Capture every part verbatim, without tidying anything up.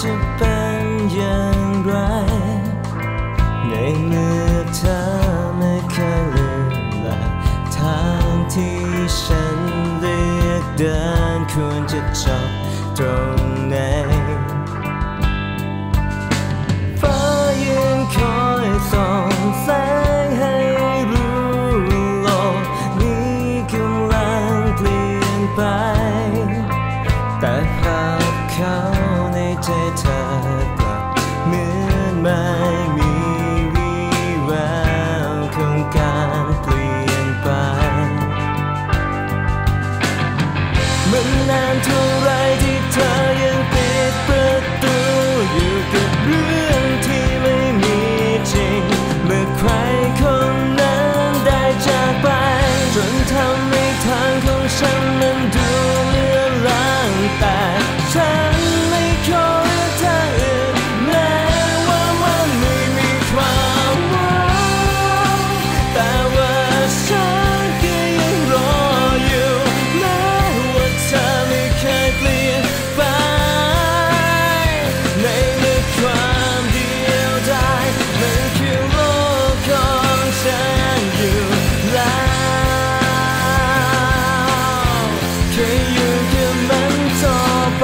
จะเป็นอย่างไรในเมื่อเธอไม่เคยเลือกละทางที่ฉันเลือกเดินควรจะจบตรงไหนฟ้ายังคอยส่องแสงให้รู้โลกนี้กำลังเปลี่ยนไปแต่ภาพเขาในใจเธอกลับเหมือนไม่มีวี่แววของการเปลี่ยนไปมันนานเท่าไรที่เธอยังปิดประตูอยู่กับเรื่องที่ไม่มีจริงเมื่อใครคนนั้นได้จากไปจนทำให้ทางของฉันนั้นดูเลือนลางแต่ฉันไม่ขอเลือกทางอื่นแม้ว่ามันไม่มีความหวังแต่ว่าฉันก็ยังรออยู่แม้ว่าเธอไม่เคยเปลี่ยนไปในเมื่อความเดียวดายมันคือโลกของฉันอยู่แล้วแค่อยู่กับมันต่อไป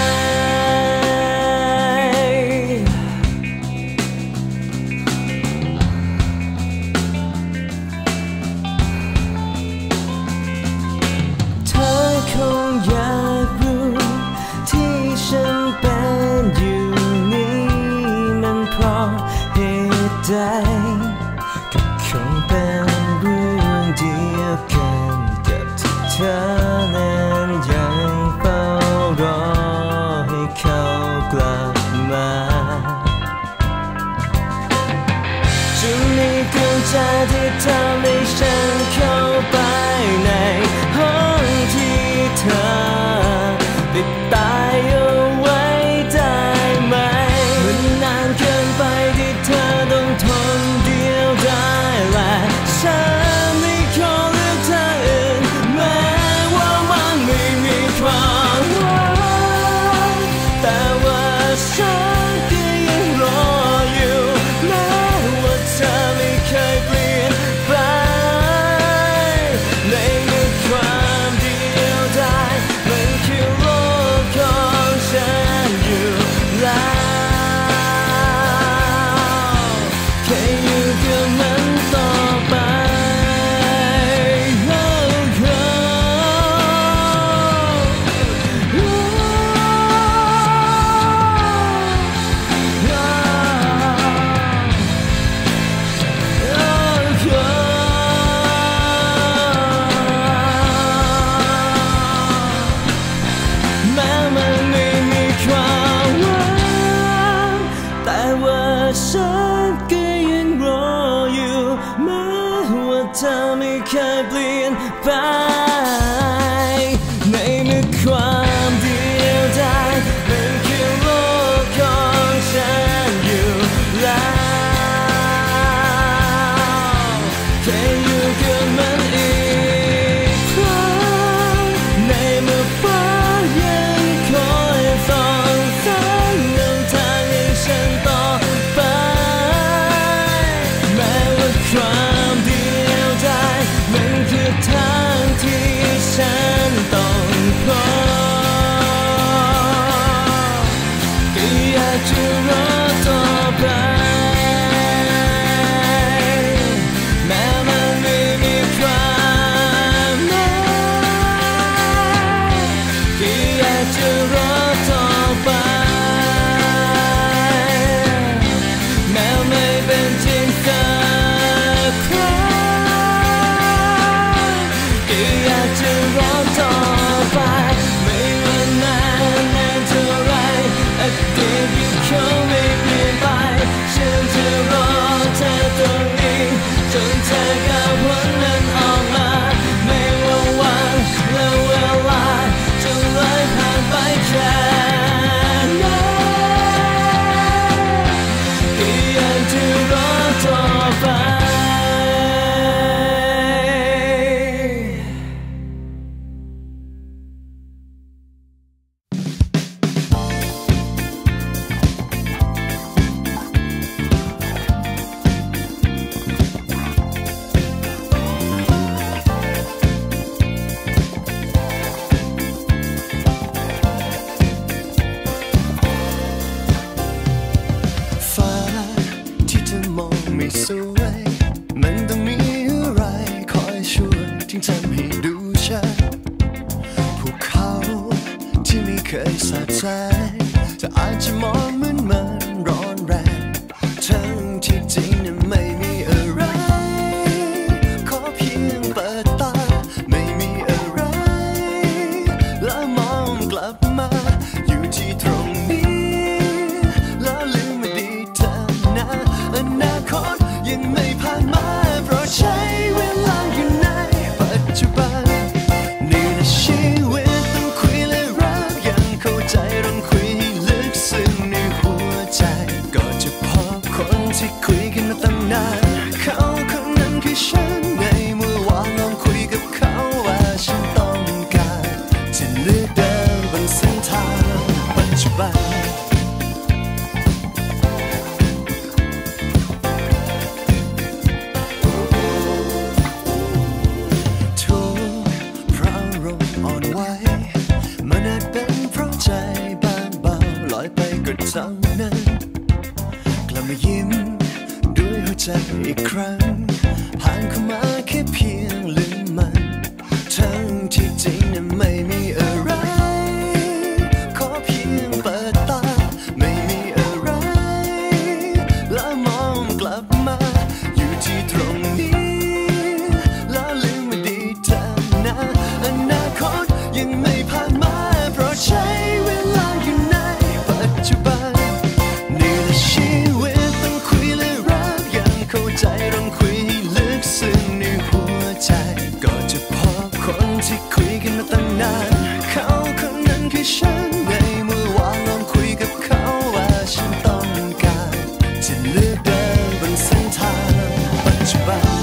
เธอคงอยากรู้ที่ฉันเป็นอยู่นี้มันเพราะเหตุใดก็คงเป็นเรื่องเดียวกันกับที่เธอนั้นยังเฝ้ารอให้เขากลับมาจะมีกุญแจที่ทำให้ฉันเข้าไปในห้องที่เธอปิดตายเอาไว้ได้ไหมมันนานเกินไปที่เธอต้องทนเดียวดายและฉันไม่ขอเลือกทางอื่นแม้ว่ามันไม่มีความหวังแต่ว่าฉันก็ยังรออยู่แม้ว่าเธอไม่เคยเปลี่ยนไปในเมื่อความเดียวดายมันคือโลกของฉันอยู่แล้วแค่อยู่กับมันต่อไปไม่สวยมันต้องมีอะไรคอยช่วยที่ทำให้ดูชัดภูเขาที่ไม่เคยสะใจจะอาจจะมองเหมือนมันร้อนแรงทั้งที่จริงนั้นไม่มีอะไรขอเพียงเปิดตาไม่มีอะไรแล้วมองกลับมาอยู่ที่ตรงนี้แล้วลืมอดีตนะอนาคตยังไม่ผ่านมาเพราะใช้เวลาอยู่ในปัจจุบันนี่นะชีวิตต้องคุยและรักยังเข้าใจต้องคุยให้ลึกซึ้งในหัวใจก็จะพบคนที่คุยกันมาตั้งนานเขาคนนั้นคือฉันในเมื่อวานลองคุยกับเขาว่าฉันต้องการจะเลือกเดินบนเส้นทางปัจจุบันเท่านั้นกลับมายิ้มด้วยหัวใจอีกครั้งผ่านเข้ามาแค่เพียงลืมมันทั้งที่จริงนั้นไม่มีอะไรขอเพียงเปิดตาไม่มีอะไรแล้วมองกลับมาอยู่ที่ตรงนี้แล้วลืมอดีตนะอนาคตยังไม่ผ่านมาเพราะใช้เวลาอยู่ในปัจจุบันใจต้องคุยให้ลึกซึ้งในหัวใจก็จะพบคนที่คุยกันมาตั้งนานเขาคนนั้นคือฉันในเมื่อวานลองคุยกับเขาว่าฉันต้องการจะเลือกเดินบนเส้นทางปัจจุบัน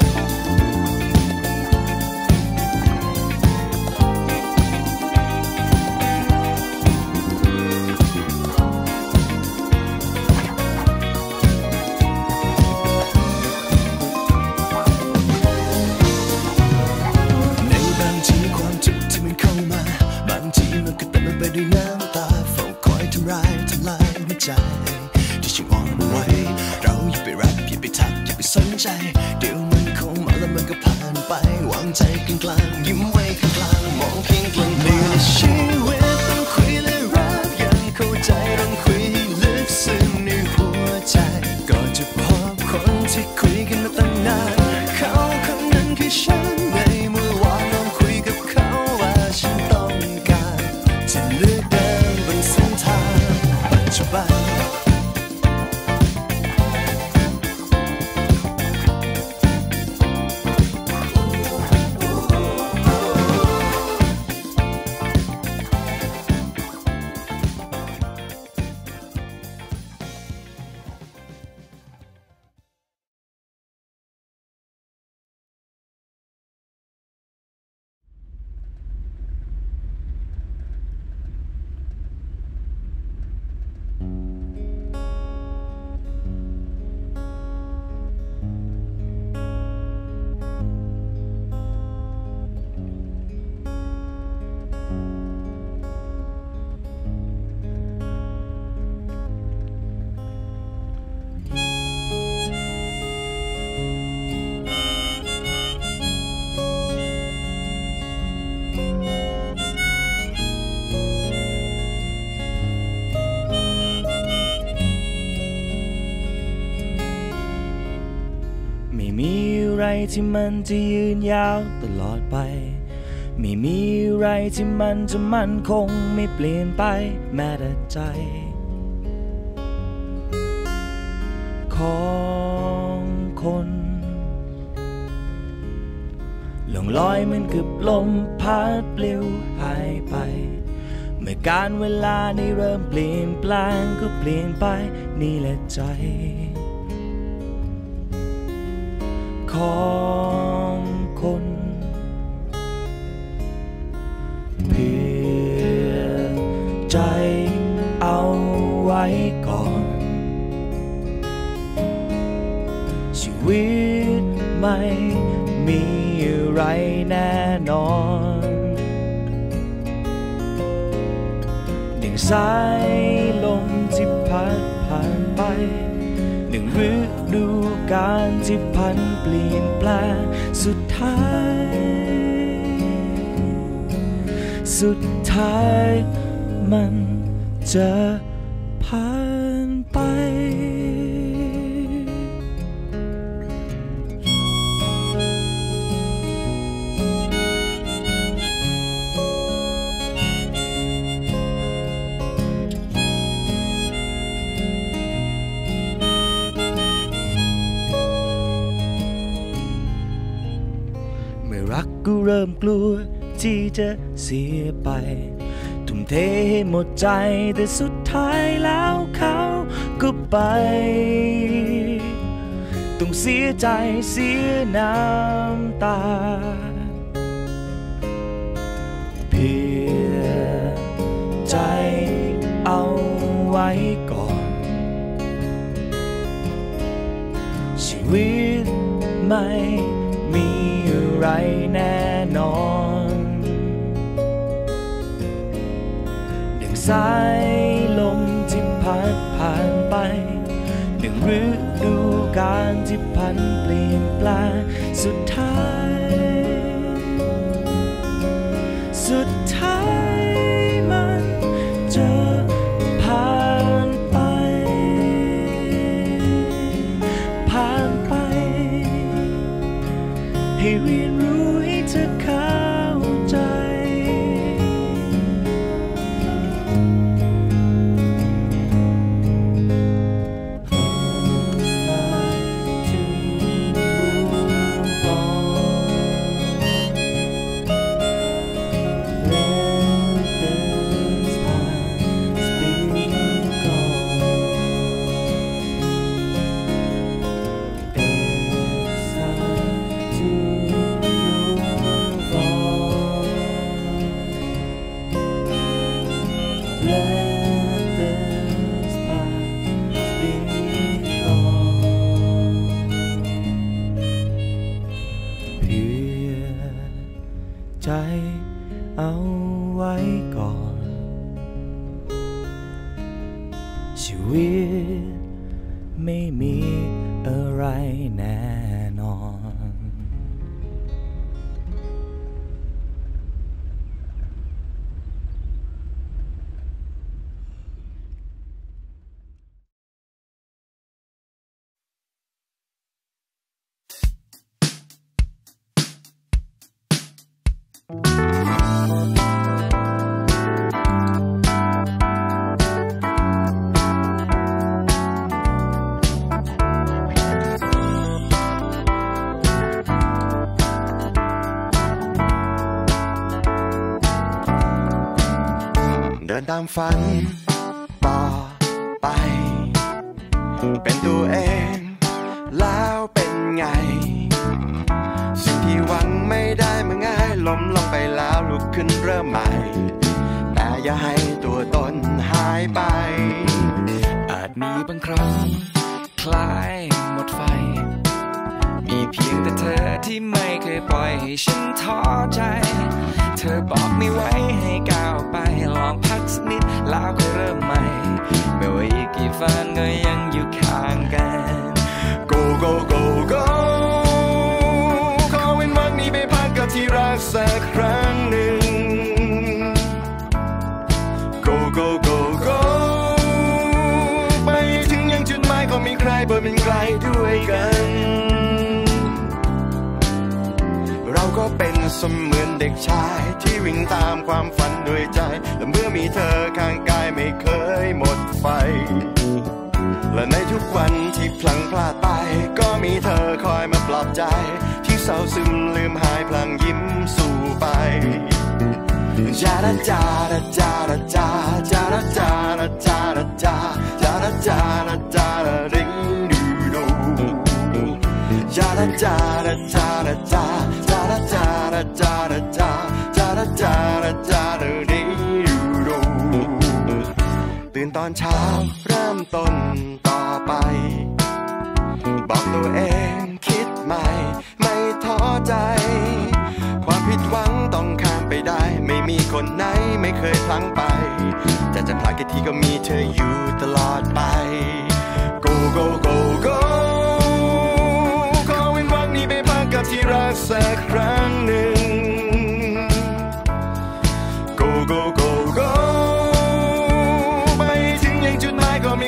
ด้วยน้ำตาเฝ้าคอยทำร้ายทำลายหัวใจที่ฉันอ่อนไหวเราอย่าไปรักอย่าไปทักอย่าไปสนใจเดี๋ยวมันคงมาแล้วมันก็ผ่านไปวางใจกันกลางยิ้มไว้ข้างกลางมองเพียงกลางในชีวิตต้องคุยและรักยังเข้าใจต้องคุยให้ลึกซึ้งในหัวใจก็จะพบคนที่คุยกันมาตั้งนานเขาคนนั้นคือฉันในเมื่อวานลองคุยกับเขาว่าฉันต้องการจะเลือกเดินบนเส้นทางปัจจุบันไม่มีอะไรที่มันจะยืนยาวตลอดไปไม่มีอะไรที่มันจะมั่นคงไม่เปลี่ยนไปแม้แต่ใจของคนหลงลอยเหมือนกับลมพัดปลิวหายไปเมื่อการเวลาได้เริ่มเปลี่ยนแปลงก็เปลี่ยนไปนี่แหละใจของคนเพื่อใจเอาไว้ก่อนชีวิตไม่มีอะไรแน่นอนหนึ่งสายลมที่พัดผ่านไปหนึ่งฤดูกการที่พันเปลี่ยนแปลงสุดท้ายสุดท้ายมันจะผ่านไปรักก็เริ่มกลัวที่จะเสียไปทุ่มเทให้หมดใจแต่สุดท้ายแล้วเขาก็ไปต้องเสียใจเสียน้ำตาเพียงใจเอาไว้ก่อนชีวิตไม่มีอะไรแน่นอนดังสายลมที่พัดผ่านไปดังฤดูกาลที่พันเปลี่ยนแปลงสุดท้ายสุดท้ายมันจะผ่านไปผ่านไปให้เรียนรู้ให้เธอเข้าใจใจเอาไว้ก่อนชีวิตไม่มีอะไรแน่นอนเดินตามฝันต่อไปเป็นตัวเองแล้วเป็นไงสิ่งที่หวังไม่ได้มันง่ายล้มลงไปแล้วลุกขึ้นเริ่มใหม่แต่อย่าให้ตัวตนหายไปอาจมีบางครั้งคล้ายหมดไฟมีเพียงแต่เธอที่ไม่เคยปล่อยให้ฉันท้อใจเธอบอกไม่ไหวให้ก้าวไปลองพักสักนิดแล้วค่อยเริ่มใหม่ไม่ว่าอีกกี่ฝันก็ยังอยู่ข้างกัน Go go go go ขอเว้นวรรคนี้ไปพักกับที่รักสักครั้งหนึ่ง Go go go go ไปถึงยังจุดหมายก็มีใครเปิดเป็นไกลด้วยกันเราก็เป็นเสมือนเด็กชายที่วิ่งตามความฝันด้วยใจและเมื่อมีเธอข้างกายไม่เคยหมดไฟและในทุกวันที่พลังพลาดไปก็มีเธอคอยมาปลอบใจที่เศร้าซึมลืมหายพลังยิ้มสู่ไปจาระจาระจาระจาจาระจาระจาระจาจาระจาระจาระริงดูดูจาระจาระจาระจาจาระจาระจาระจาจาระจาระจาระริงดูดูตื่นตอนเช้าเริ่มต้นต่อไปบอกตัวเองคิดใหม่ไม่ท้อใจความผิดหวังต้องข้ามไปได้ไม่มีคนไหนไม่เคยพลั้งไปจะจะพลาดกี่ทีก็มีเธออยู่ตลอดไป Go go go go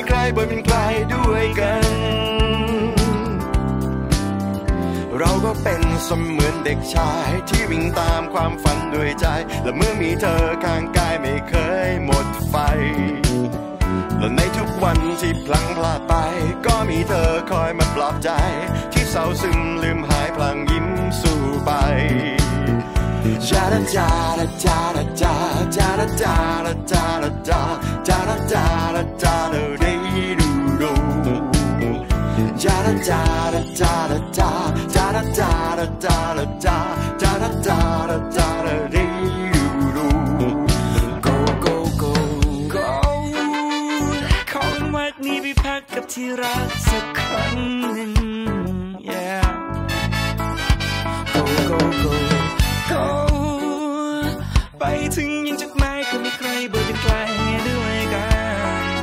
ใครบ่เป็นใครด้วยกันเราก็เป็นเสมือนเด็กชายที่วิ่งตามความฝันด้วยใจและเมื่อมีเธอข้างกายไม่เคยหมดไฟและในทุกวันที่พลังพลาดไปก็มีเธอคอยมาปลอบใจที่เศร้าซึมลืมหายพลังยิ้มสู้ไปจาดาจาดาจาดาจาจาดาจาดาจาดาจาจาดาจาดาจาดาเรดูดูจาดาจาดาจาดาจาจาดาจาดาจาดาจาจาดาจาดาจาดาเรดูดู Go go go go ขอวัดนี้ไปพักกับที่รักสักครั้งหนึ่ง yeah Go go go go ไปถึงยังจุดหมายก็ไม่ใครเบื่อเป็นใครด้วยกัน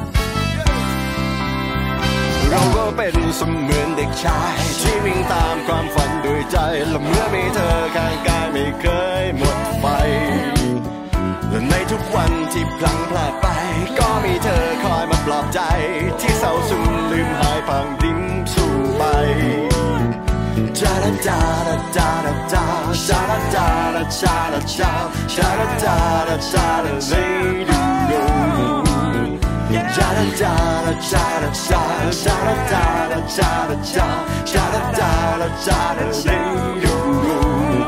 เราก็เป็นเสมือนเด็กชายที่วิ่งตามความฝันด้วยใจและเมื่อมีเธอข้างกายไม่เคยหมดไฟและในทุกวันที่พลังพลาดไปก็มีเธอคอยมาปลอบใจที่เศร้าซึมลืมหายพังดิ้งสู้ไปจาดาจาดาจาดาจาจาดาจาดาจาดาจาจาดาจาดาจาดาเรดูดู Da da da da da da da da da da da da da da da da da da da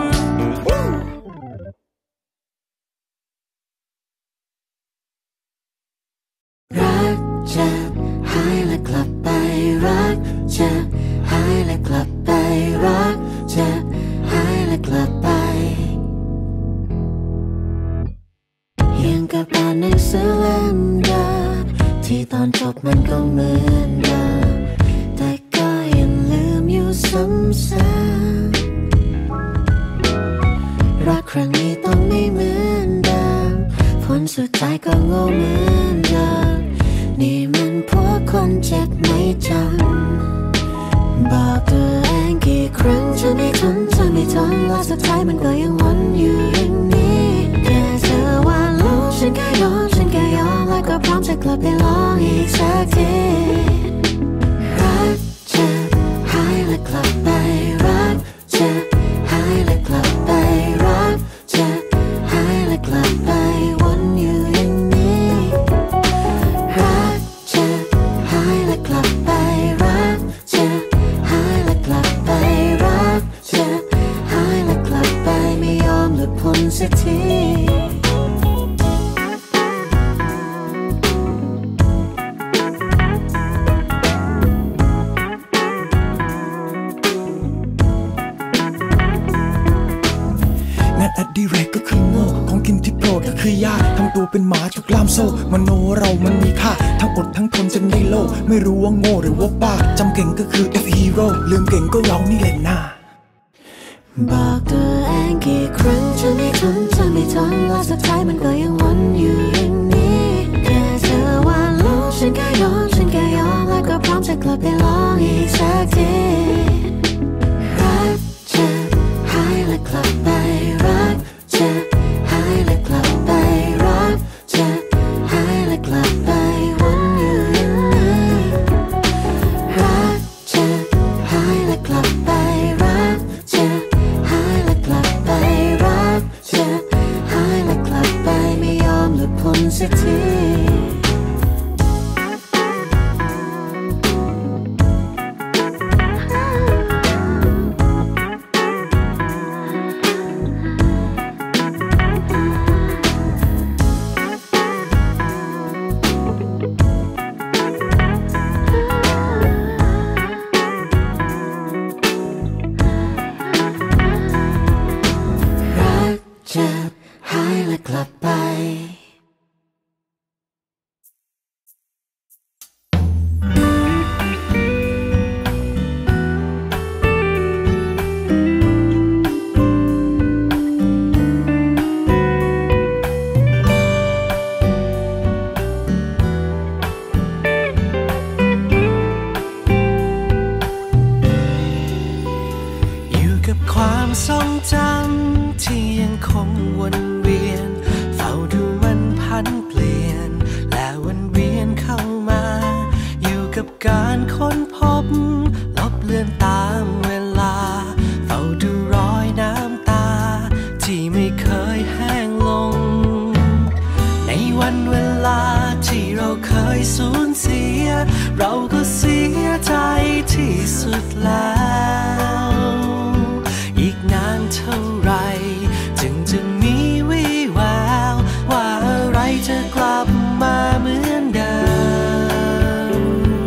รักจะหายและกลับไปรักจะหายและกลับไปรักจะหายและกลับไปยังกับอ่านหนังสือเล่มเดิมที่ตอนจบมันก็เหมือนเดิมแต่ก็ยังลืมอยู่ซ้ำๆรักครั้งนี้ต้องไม่เหมือนเดิมผลสุดท้ายก็โง่เหมือนเดิมนี่มันพวกคนเจ็บไม่จำบอกตัวเองกี่ครั้งจะไม่ทนจะไม่ทนและสุดท้ายมันก็ยังวนอยู่อย่างนี้แค่เธอว่าโลกฉันแค่ยอมฉันแค่ยอมและก็พร้อมจะกลับไปลองอีกสักทีรักจะหายและกลับไปรักจะหายและกลับไปรักจะหายและกลับไปวนอยู่อย่างนี้รักจะหายและกลับไปรักจะหายและกลับไปรักจะหายและกลับไปไม่ยอมหลุดพ้นสักทีอดิเรกก็คือโง่ของกินที่โปรดก็คือยาทำตัวเป็นหมาจุกล่ามโซ่มโนเรามันมีค่าทั้งอดทั้งทนจนได้โลไม่รู้ว่าโง่หรือว่าบ้าจำเก่งก็คือ F Hero ลืมเก่งก็เรานี่แหละนะบอกตัวเองกี่ครั้งจะไม่ทนจะไม่ทนและสุดท้ายมันก็ยังวนอยู่อย่างนี้แค่เธอว่าโลกฉันแค่ยอมฉันแค่ยอมและก็พร้อมจะกลับไปลองอีกสักทีรักจะหายและกลับไปรักจะหายและกลับไปรักจะหายและกลับไปวนอยู่อย่างนี้รักจะหายและกลับไปรักจะหายและกลับไปรักจะหายและกลับไปไม่ยอมหลุดพ้นสักทียสูญเสียเราก็เสียใจที่สุดแล้วอีกนานเท่าไรจึงจะมีวี่แววว่าอะไรจะกลับมาเหมือนเดิม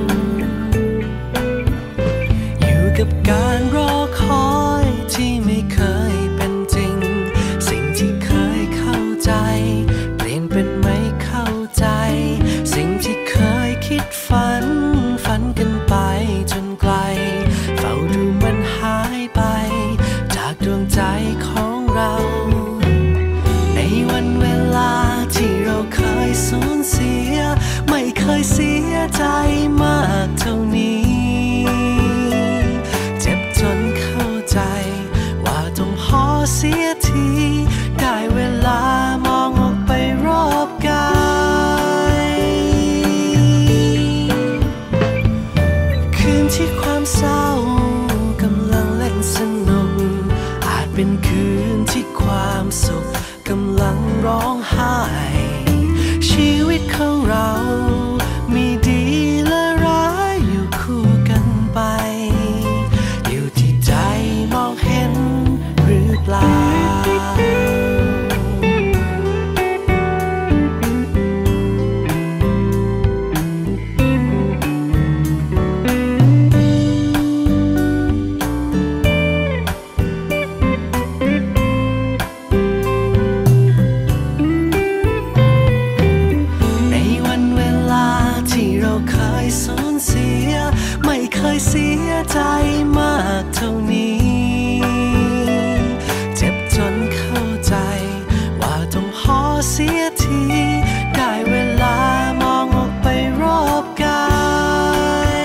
อยู่กับการรอคอยที่ไม่เคยเป็นจริงสิ่งที่เคยเข้าใจเปลี่ยนเป็นไม่เข้าใจสิ่งที่เคยคิดฝันฝันกันไปจนไกลเฝ้าดูมันหายไปจากดวงใจของเราในวันเวลาที่เราเคยสูญเสียไม่เคยเสียใจมากเท่านี้เจ็บจนเข้าใจว่าต้องพอเสียทีได้เวลามองออกไปรอบกายคืนที่ความเศร้ากำลังเล่นสนุกอาจเป็นคืนที่ความสุขกำลังร้องไห้ชีวิตของเรามีดีและร้ายอยู่คู่กันไปอยู่ที่ใจมองเห็นหรือเปล่าสูญเสียไม่เคยเสียใจมากเท่านี้เจ็บจนเข้าใจว่าต้องพอเสียทีได้เวลามองออกไปรอบกาย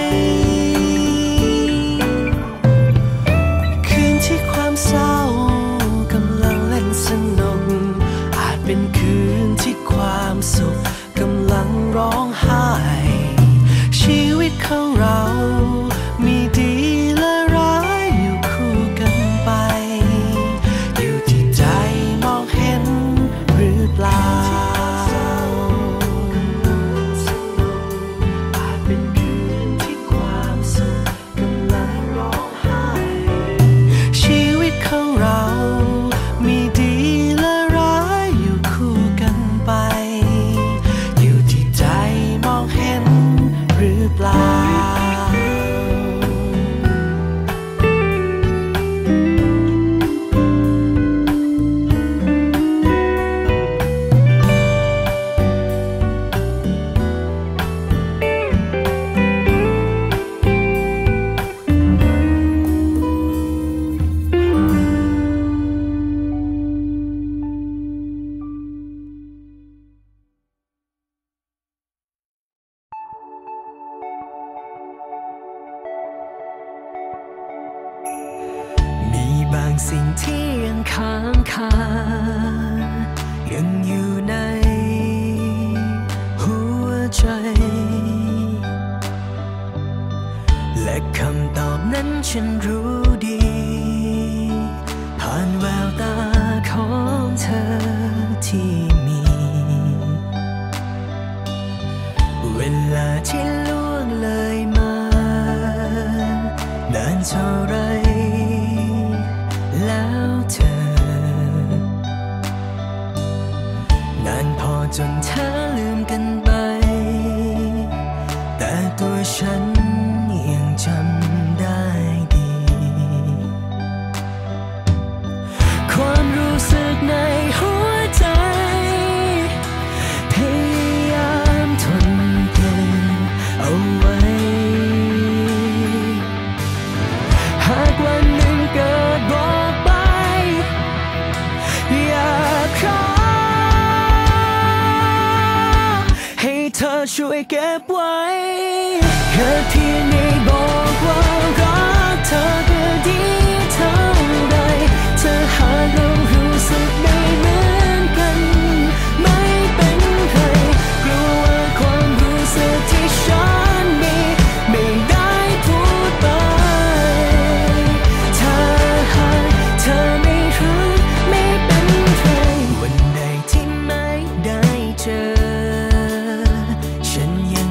คืนที่ความเศร้ากำลังเล่นสนุกอาจเป็นคืนที่ความสุขกำลังร้องไห้ชีวิตของเรามีดีและร้ายอยู่คู่กันไปอยู่ที่ใจมองเห็นหรือเปล่าอาจเป็นคืนที่ความสุขกำลังร้องไห้ชีวิตของเรามีดีและร้ายอยู่คู่กันไปอยู่ที่ใจมองเห็นหรือเปล่าบางสิ่งที่ยังค้างคายังอยู่ในหัวใจและคำตอบนั้นฉันรู้ดีผ่านแววตาของเธอที่มีเวลาที่ล่วงเลยมานานเท่าไรแล้วเธอนานพอจนเธอลืมกันไปแต่ตัวฉันยังจำได้ดีความรู้สึกในหัวใจพยายามทนเก็บเอาไว้หากวันหนึ่งเกิดบอกไปอยากขอให้เธอช่วยเก็บไว้แค่เพียงได้บอกว่ารักเธอก็ดีเท่าไรถ้าหากเรารู้สึกไม่เหมือนกันไม่เป็นไรกลัวว่าความรู้สึกที่ฉันมีไม่ได้พูดไปถ้าหากเธอไม่รู้ไม่เป็นไรวันใดที่ไม่ได้เจอฉันยัง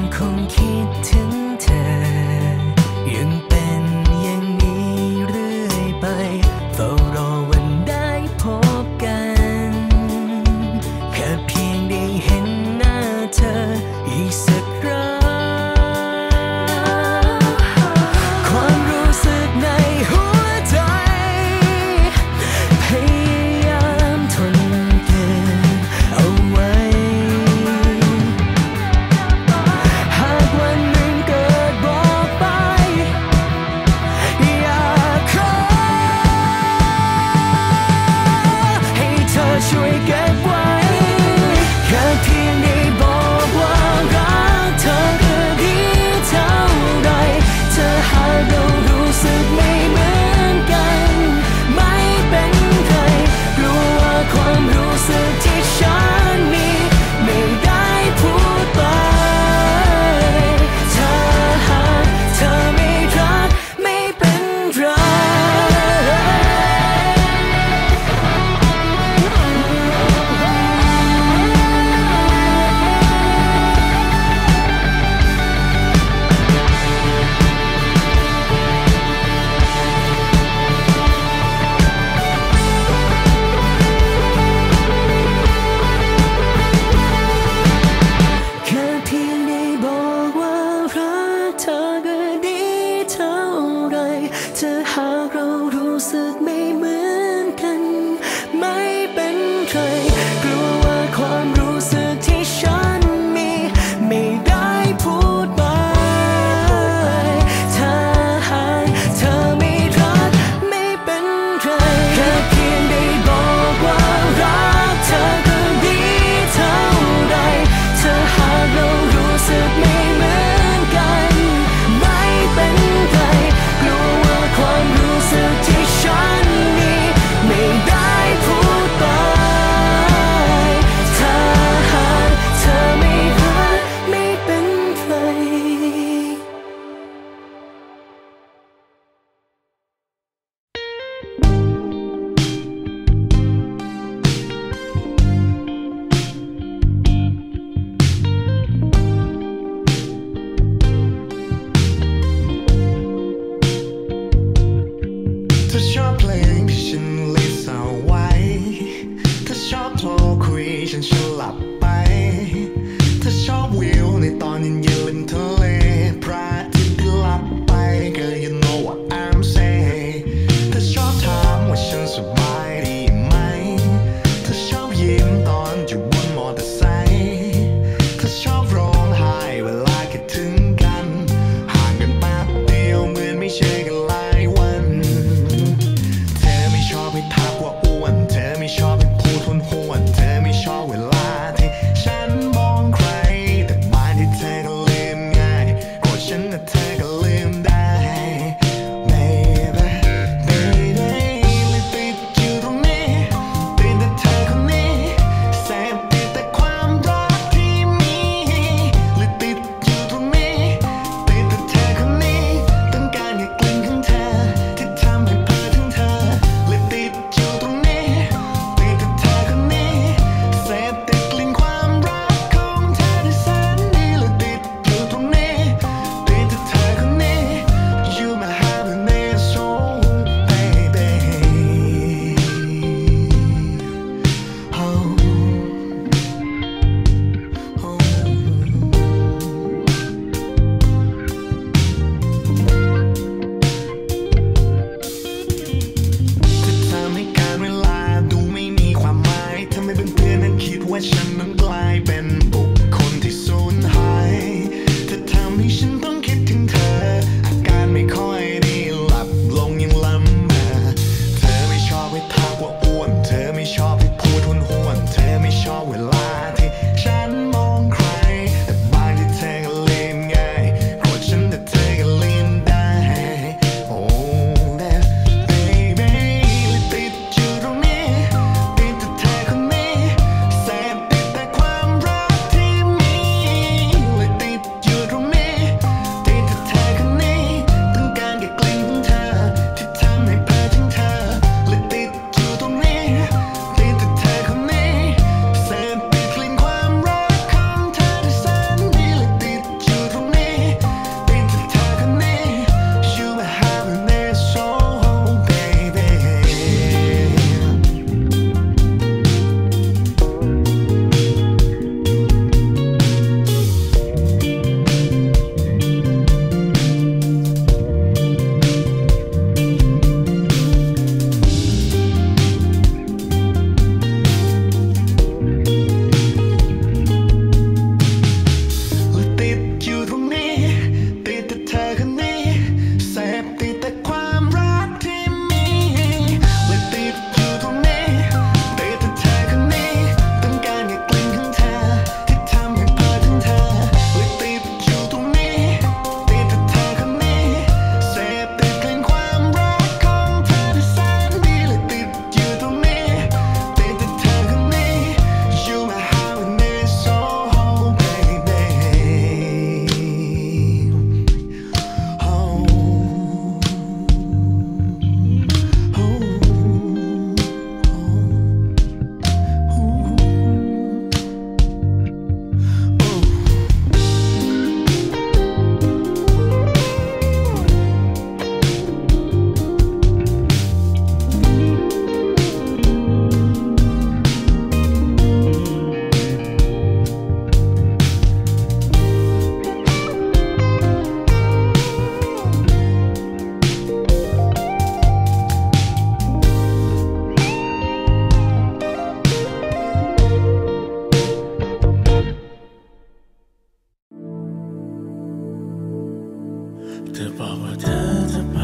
เธอบอกว่าเธอจะไป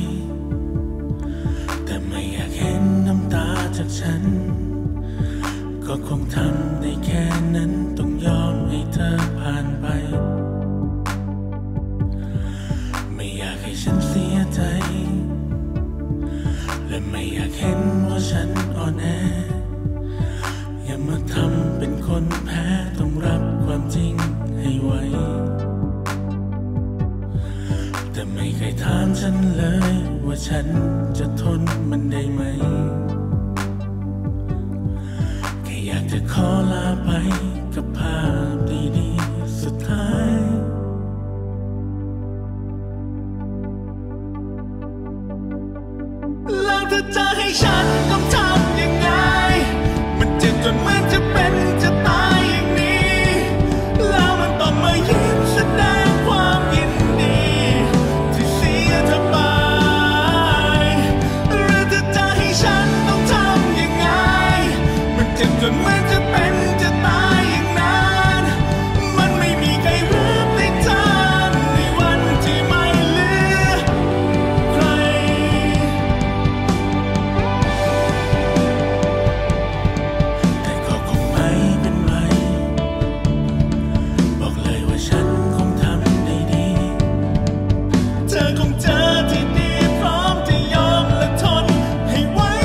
แต่ไม่อยากเห็นน้ำตาจากฉันก็คงทำได้แค่นั้นต้องยอมให้เธอผ่านไปไม่อยากให้ฉันเสียใจและไม่อยากเห็นว่าฉันอ่อนแออย่ามาทำเป็นคนแพ้ต้องรับความจริงให้ไวแต่ไม่เคยถามฉันเลยว่าฉันจะทนมันได้ไหมแค่อยากจะขอลาไปกับภาพดีๆสุดท้ายแล้วเธอจะให้ฉันต้องทำยังไงมันเจ็บจนเหมือนจะเป็นจะตายอย่างนี้แล้วมันต้องมายิ้มแสดงความยินดีที่เสียเธอไปหรือเธอจะให้ฉันต้องทำยังไงมันเจ็บจนเหมือนจะเป็นจะตายอย่างนั้นมันไม่มีใครรับได้ทันในวันที่ไม่เหลือใครแต่ก็คงไม่เป็นไรบอกเลยว่าฉันคงทำได้ดีเธอคงเจอที่ดีพร้อมจะยอมและทนให้ไว้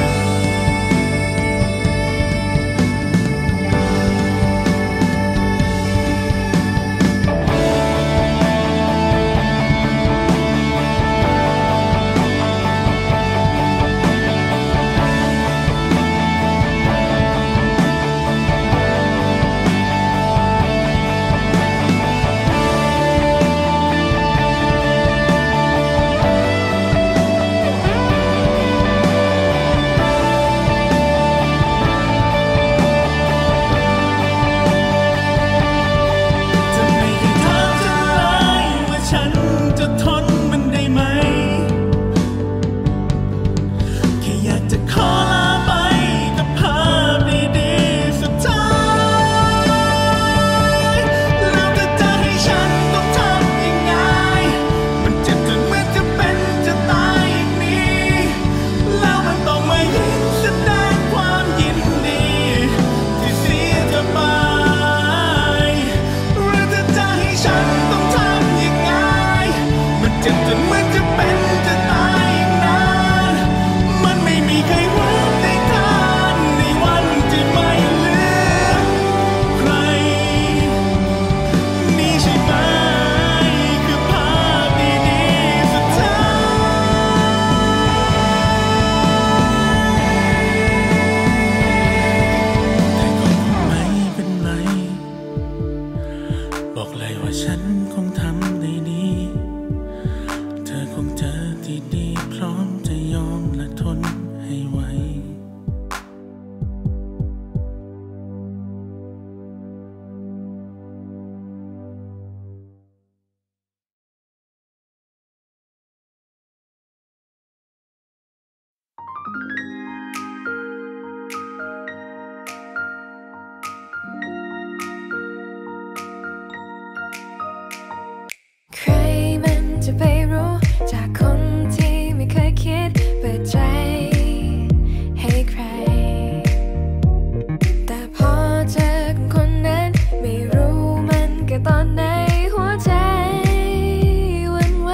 จะไม่ให้ถามฉันเลยว่าฉันจะทนมันได้ไหมแค่อยากจะขอลาไปกับภาพดีๆสุดท้ายแล้วเธอจะให้ฉันต้องทำยังไงมันเจ็บจนเหมือนจะเป็นจะตายอย่างนี้แล้วมันต้องมายิ้มแสดงความยินดีที่เสียเธอไปหรือเธอจะให้ฉันต้องทำยังไงมันเจ็บจนเหมือนจะเป็นจะตายอย่างนั้นมันไม่มีใครรับได้ทันในวันที่ไม่เหลือใครนี่ใช่ไหมคือภาพดีๆสุดท้ายแต่ก็คงไม่เป็นไรบอกเลยว่าฉันคงทำได้ดีเธอคงเจอที่ดีพร้อมจะยอมและทนให้ไวใครมันจะไปรู้จากคนที่ไม่เคยคิดเปิดใจให้ใครแต่พอเจอคนนั้นไม่รู้มันก็ตอนไหนหัวใจหวั่นไหว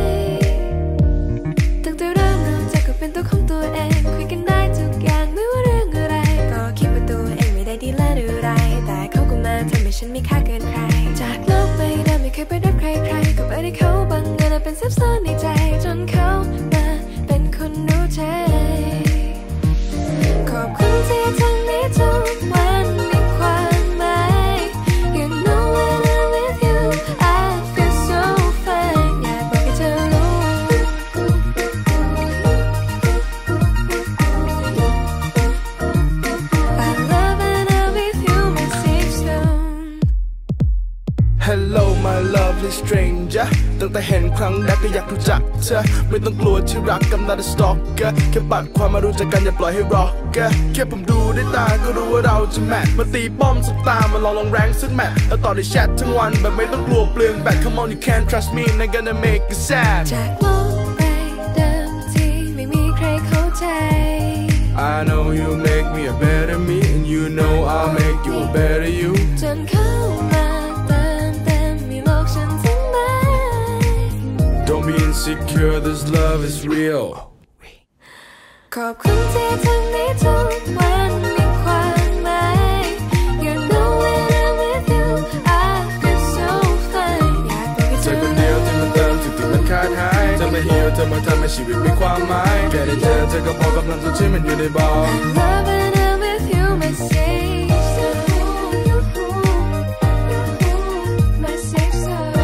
ตั้งแต่เริ่มรู้จักก็เป็นตัวของตัวเองคุยกันได้ทุกอย่างไม่ว่าเรื่องอะไรก็คิดว่าตัวเองไม่ได้ดีและหรือไรแต่เขาก็มาทำให้ฉันมีค่าเกินใครจากโลกใบเดิมไม่เคยไปรับใครใครก็ไปได้เขาบังเอิญและเป็นซับซ้อนในใจจนเขามาเป็นคนรู้ใจขอบคุณที่ทำให้ทุกวันมีความหมาย You know when I'm with you I feel so fine อยากบอกให้เธอรู้ I love when I'm with you my safe zone Hello my lovely stranger ตั้งแต่เห็นครั้งแรกก็อยากรู้จักเธอไม่ต้องกลัวที่รักกำลังจะสต็อกเกอร์แค่ปัดความมารู้จักกันอย่าปล่อยให้รอเกอร์แค่ผมดูด้วยตาก็รู้ว่าเราจะแมทมาตีป้อมสตาร์มาลองลองแรงสักแมทแล้วต่อในแชททั้งวันแบบไม่ต้องกลัวเปลืองแบต Come on you can't trust me I'm gonna make you sad จากโลกใบเดิมที่ไม่มีใครเข้าใจ I know you make me a better me and you know I'll make you a better you จนเข้ามาเติมเต็มมีโลกฉันทั้งใบ Don't be insecure this love is real ขอบคุณที่ทำให้ทุกวันมีความหมาย You know when I'm with you I feel so fine อยากบอกให้เธเธออคนเดียวที่มาเติมสิ่งที่มันขาดหายเธอมาฮีลเธอมาทำให้ชีวิตมีความหมายแค่ได้เจอเธอก็พอกำลังใจที่มันอยู่ในบ่อ Love when I'm with you my safe zone my safe zone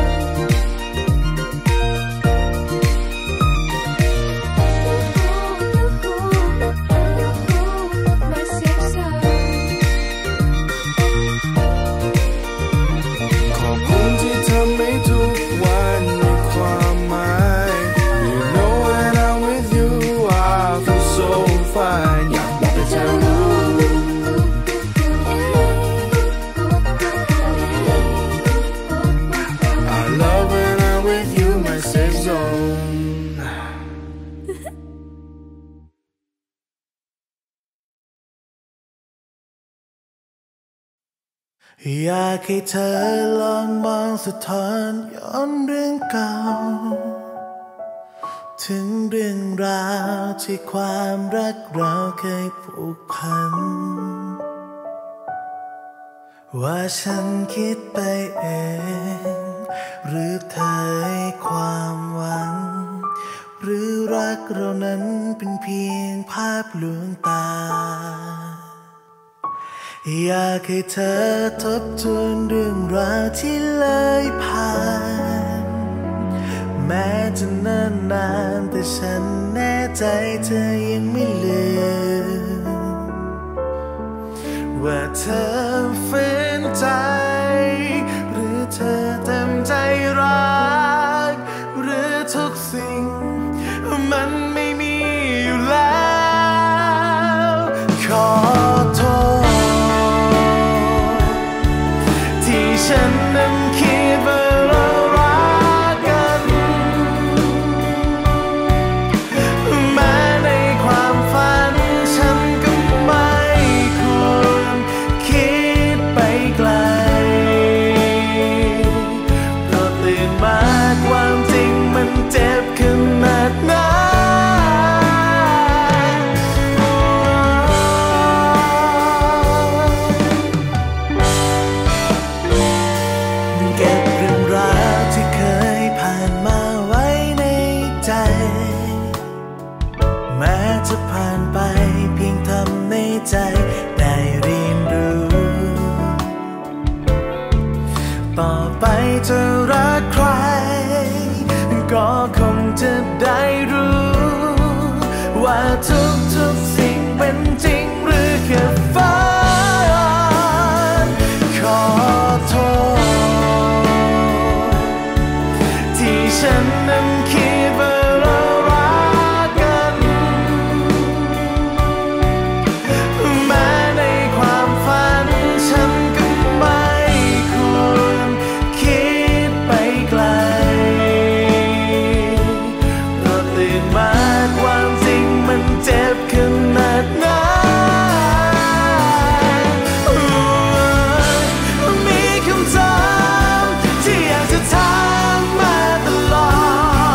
my safe zone ขอบคุณที่ทำให้ทุกวันมีความหมาย You know when I'm with you I feel so fine อยากบอกให้เธอรู้ I love when I'm with you my safe zone อยากให้เธอลองมองสะท้อนย้อนเรื่องเก่าถึงเรื่องราวที่ความรักเราเคยผูกพันว่าฉันคิดไปเองหรือเธอให้ความหวังหรือรักเรานั้นเป็นเพียงภาพลวงตาอยากให้เธอทบทวนเรื่องราวที่เลยผ่านแม้จะนานนานแต่ฉันแน่ใจเธอยังไม่ลืมว่าเธอฝืนใจหรือเธอเต็มใจรักหรือทุกสิ่งมันไม่มีอยู่แล้วขอโทษที่ฉันนั้นคิดว่าเรารักกันแม้ในความฝันฉันก็ไม่ควรคิดไปไกลเพราะตื่นมาความจริงมันเจ็บขนาดนั้นเก็บเรื่องราวที่เคยผ่านมาไว้ในใจแม้จะผ่านไปเพียงทำในใจได้เรียนรู้ต่อไปจะรักใครก็คงจะได้รู้ว่าทุกๆสิ่งเป็นจริงหรือแค่ฝันขอโทษที่ฉันนั้นคิดว่าเรารักกันแม้ในความฝันฉันก็ไม่ควรคิดไปไกลเพราะตื่นมาความจริงมันเจ็บขนาดนั้นมีคำถามที่อยากจะถามมาตลอด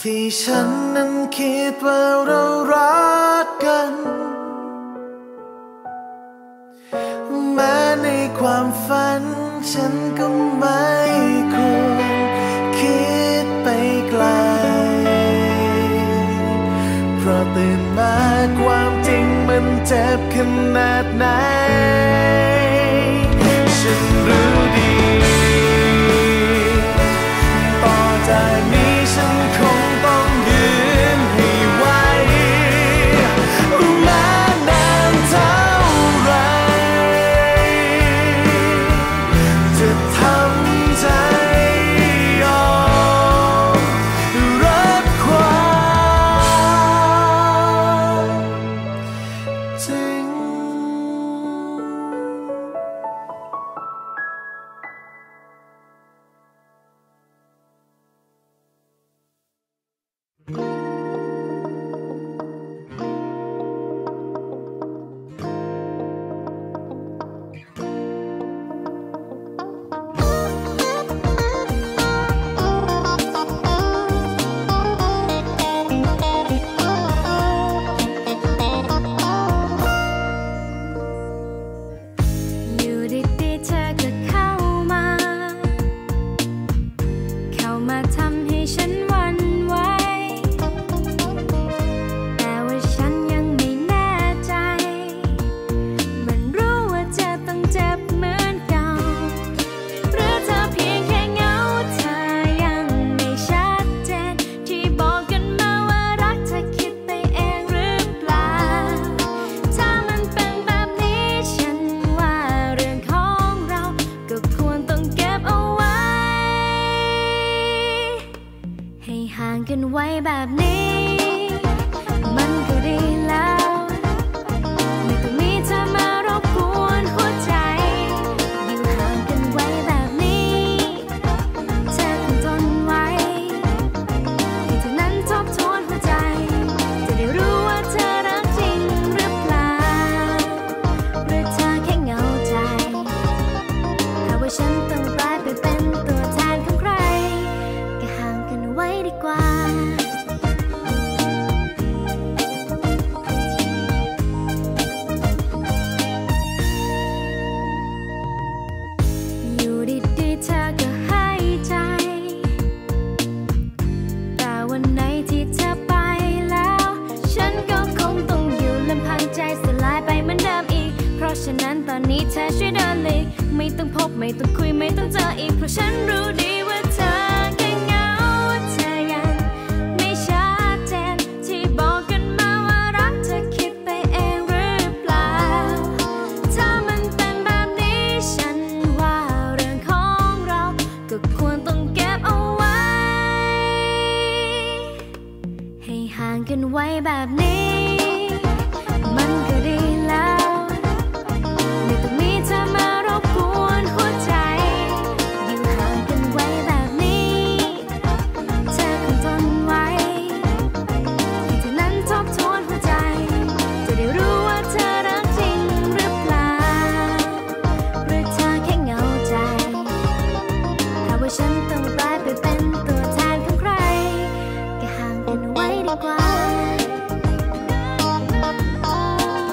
ที่ฉันนั้นคิดว่าเรารักกันแม้ในความฝันฉันก็ไม่ควรคิดไปไกลเพราะตื่นมาความจริงมันเจ็บขนาดไหนฉันรู้ดีต่อจากนี้ฉันคงต้องยืนให้ไหวแม้นานเท่าไรจะทำใจยอมรับความจริงอยู่ดีๆเธอก็เข้ามาเข้ามาทำให้ฉันหวั่นไหวแต่ว่าฉันยังไม่แน่ใจมันรู้ว่าเธอต้องเจ็บเหมือนเก่าหรือเธอเพียงแค่เหงาเธอยังไม่ชัดเจนที่บอกกันมาว่ารักเธอคิดไปเองหรือเปล่าถ้ามันเป็นแบบนี้ฉันว่าเรื่องของเราก็ควรต้องเก็บเอาไว้ให้ห่างกันไว้แบบนี้มันก็ดีแล้วไม่ต้องมีเธอมารบกวนหัวใจอยู่ห่างกันไว้แบบนี้เธอคงทนไว้ให้เธอนั้นทบทวนหัวใจจะได้รู้ว่าเธอรักจริงหรือเปล่าหรือเธอแค่เหงาใจถ้าว่าฉันต้องกลายไปเป็นตัวแทนของใครก็ห่างกันไว้ดีกว่า อยู่ดีๆเธอก็หายใจแต่วันไหนที่เธอไปแล้วฉันก็คงต้องอยู่ลำพังใจสลายไปเหมือนเดิมอีกเพราะฉะนั้นตอนนี้เธอช่วยเดินหลีกไม่ต้องพบไม่ต้องคุยไม่ต้องเจออีกเพราะฉันรู้ดีว่าเธอแค่เหงาเธอยังไม่ชัดเจนที่บอกกันมาว่ารักเธอคิดไปเองหรือเปล่าถ้ามันเป็นแบบนี้ฉันว่าเรื่องของเราก็ควรต้องเก็บเอาไว้ให้ห่างกันไว้แบบนี้มันก็ดีแล้วไม่ต้องมีเธอมารบกวนหัวใจอยู่ห่างกันไว้แบบนี้เธอคงทนไว้ให้เธอนั้นทบทวนหัวใจจะได้รู้ว่าเธอรักจริงหรือเปล่าหรือเธอแค่เหงาใจถ้าว่าฉันต้องกลายไปเป็นตัวแทนของใครก็ห่างกันไว้ดีกว่า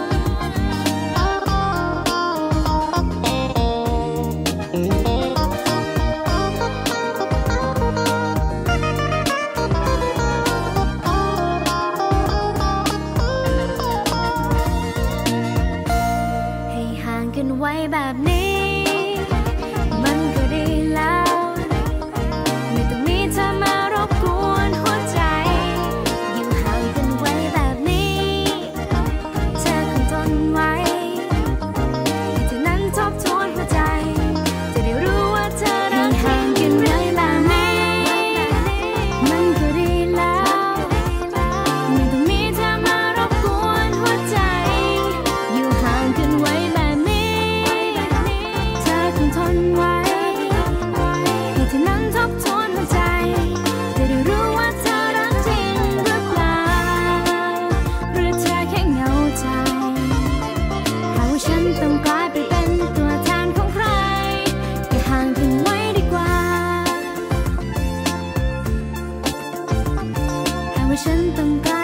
ฉันต้องกลาย